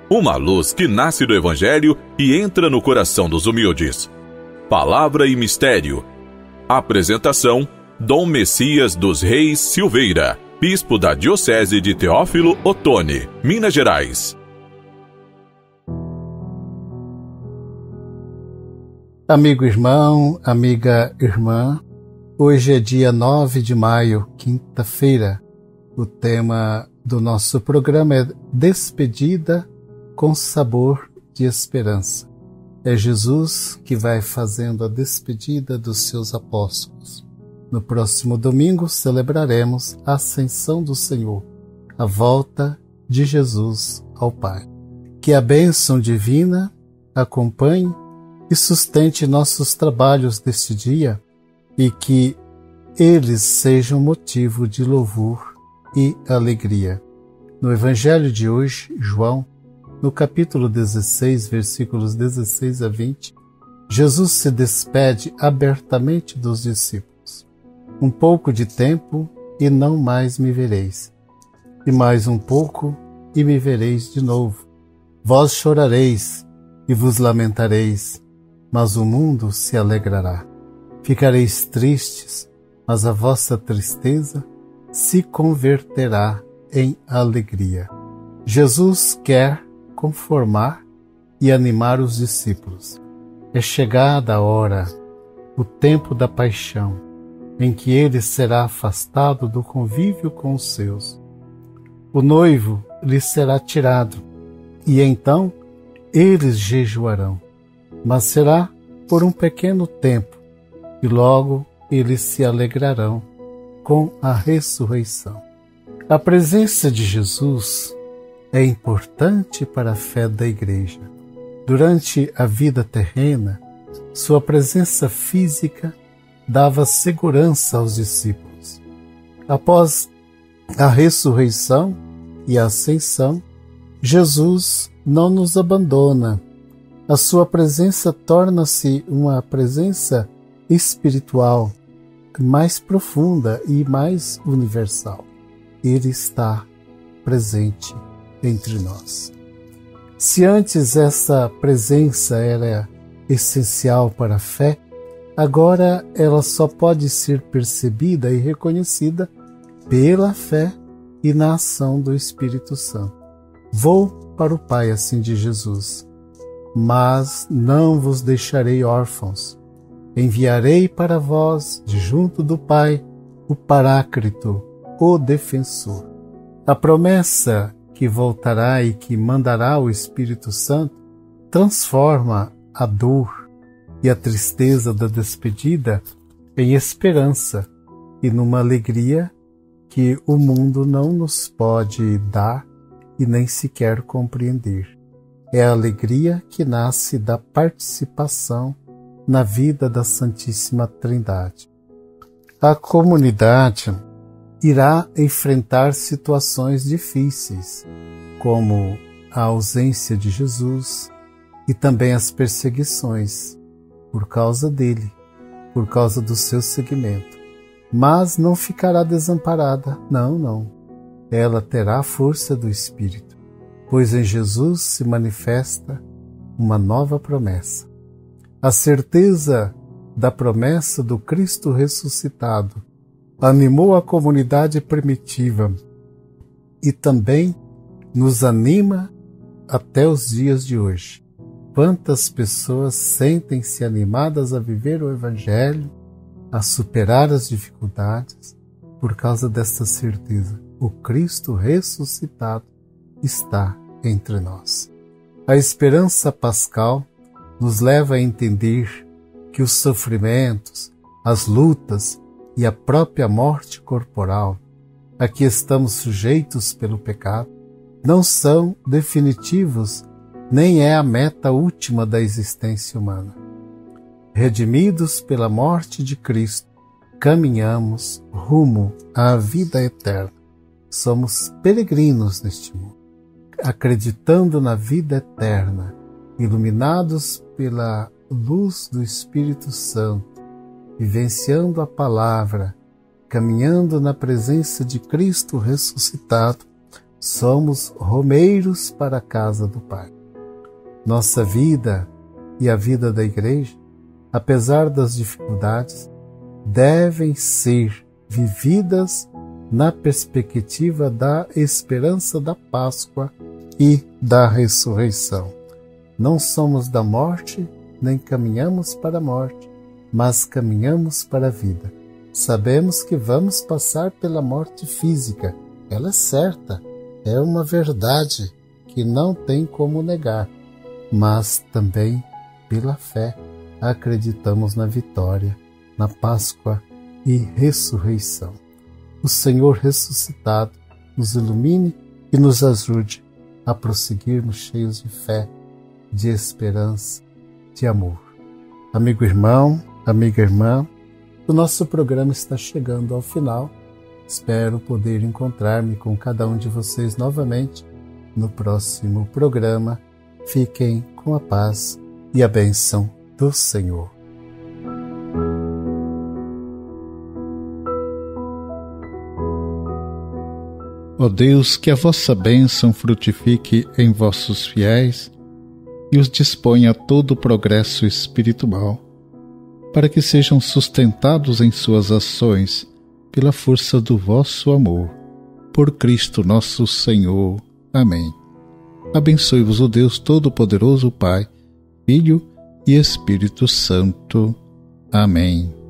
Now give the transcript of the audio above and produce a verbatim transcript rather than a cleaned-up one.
Uma luz que nasce do Evangelho e entra no coração dos humildes. Palavra e Mistério. Apresentação: Dom Messias dos Reis Silveira, Bispo da Diocese de Teófilo Otoni, Minas Gerais. Amigo irmão, amiga irmã, hoje é dia nove de maio, quinta-feira. O tema do nosso programa é Despedida com sabor de esperança. É Jesus que vai fazendo a despedida dos seus apóstolos. No próximo domingo celebraremos a Ascensão do Senhor, a volta de Jesus ao Pai. Que a bênção divina acompanhe e sustente nossos trabalhos deste dia e que eles sejam motivo de louvor e alegria. No Evangelho de hoje, João, no capítulo dezesseis, versículos dezesseis a vinte, Jesus se despede abertamente dos discípulos. Um pouco de tempo e não mais me vereis. E mais um pouco e me vereis de novo. Vós chorareis e vos lamentareis, mas o mundo se alegrará. Ficareis tristes, mas a vossa tristeza se converterá em alegria. Jesus quer conformar e animar os discípulos. É chegada a hora, o tempo da paixão, em que ele será afastado do convívio com os seus. O noivo lhe será tirado, e então eles jejuarão. Mas será por um pequeno tempo, e logo eles se alegrarão com a ressurreição. A presença de Jesus é importante para a fé da Igreja. Durante a vida terrena, sua presença física dava segurança aos discípulos. Após a ressurreição e a ascensão, Jesus não nos abandona. A sua presença torna-se uma presença espiritual mais profunda e mais universal. Ele está presente entre nós. Se antes essa presença era essencial para a fé, agora ela só pode ser percebida e reconhecida pela fé e na ação do Espírito Santo. Vou para o Pai, assim diz Jesus, mas não vos deixarei órfãos. Enviarei para vós, de junto do Pai, o Paráclito, o Defensor. A promessa que voltará e que mandará o Espírito Santo transforma a dor e a tristeza da despedida em esperança e numa alegria que o mundo não nos pode dar e nem sequer compreender. É a alegria que nasce da participação na vida da Santíssima Trindade. A comunidade irá enfrentar situações difíceis, como a ausência de Jesus e também as perseguições por causa dele, por causa do seu seguimento. Mas não ficará desamparada, não, não. Ela terá a força do Espírito, pois em Jesus se manifesta uma nova promessa. A certeza da promessa do Cristo ressuscitado animou a comunidade primitiva e também nos anima até os dias de hoje. Quantas pessoas sentem-se animadas a viver o Evangelho, a superar as dificuldades, por causa desta certeza. O Cristo ressuscitado está entre nós. A esperança pascal nos leva a entender que os sofrimentos, as lutas e a própria morte corporal a que estamos sujeitos pelo pecado não são definitivos, nem é a meta última da existência humana. Redimidos pela morte de Cristo, caminhamos rumo à vida eterna. Somos peregrinos neste mundo, acreditando na vida eterna, iluminados pela luz do Espírito Santo, vivenciando a palavra, caminhando na presença de Cristo ressuscitado, somos romeiros para a casa do Pai. Nossa vida e a vida da Igreja, apesar das dificuldades, devem ser vividas na perspectiva da esperança da Páscoa e da ressurreição. Não somos da morte, nem caminhamos para a morte, mas caminhamos para a vida. Sabemos que vamos passar pela morte física. Ela é certa, é uma verdade que não tem como negar, mas também, pela fé, acreditamos na vitória, na Páscoa e ressurreição. O Senhor ressuscitado nos ilumine e nos ajude a prosseguirmos cheios de fé, de esperança, de amor. Amigo irmão, amiga irmã, o nosso programa está chegando ao final. Espero poder encontrar-me com cada um de vocês novamente no próximo programa. Fiquem com a paz e a bênção do Senhor. Ó Deus, que a vossa bênção frutifique em vossos fiéis e os disponha a todo o progresso espiritual, para que sejam sustentados em suas ações pela força do vosso amor. Por Cristo nosso Senhor. Amém. Abençoe-vos o Deus Todo-Poderoso, Pai, Filho e Espírito Santo. Amém.